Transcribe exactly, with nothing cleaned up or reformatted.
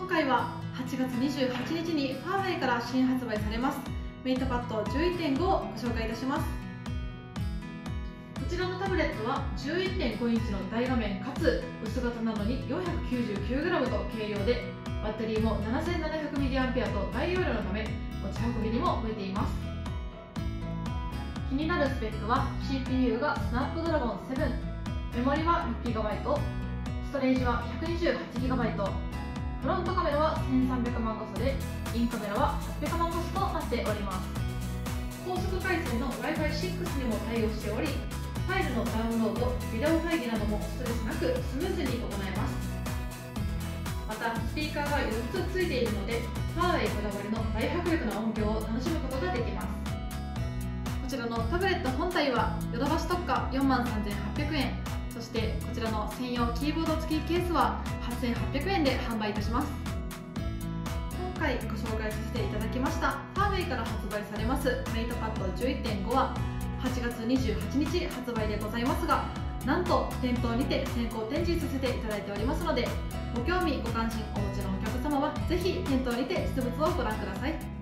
回ははちがつにじゅうはちにちにファーウェイから新発売されますメイトパッド じゅういってんご をご紹介いたします。こちらのタブレットは じゅういってんごインチの大画面かつ薄型なのに よんひゃくきゅうじゅうきゅうグラム と軽量で、バッテリーも ななせんななひゃくミリアンペア と大容量のため持ち運びにも向いています。気になるスペックは シーピーユー がスナップドラゴンセブン、メモリは ろくギガバイト、ストレージは ひゃくにじゅうはちギガバイト、フロントカメラはせんさんびゃくまん画素で、インカメラははっぴゃくまん画素となっております。高速回線の ワイファイシックス にも対応しており、ファイルのダウンロード、ビデオ会議などもストレスなくスムーズに行えます。また、スピーカーがよっつついているので、ファーウェイこだわりの大迫力な音響を楽しむことができます。こちらのタブレット本体はヨドバシ特価 よんまんさんぜんはっぴゃくえん、そしてこちらの専用キーボード付きケースははっせんはっぴゃくえんで販売いたします。今回ご紹介させていただきましたファーウェイから発売されますメイトパッド じゅういってんご ははちがつにじゅうはちにち発売でございますが、なんと店頭にて先行展示させていただいておりますので、ご興味ご関心お持ちのお客様はぜひ店頭にて実物をご覧ください。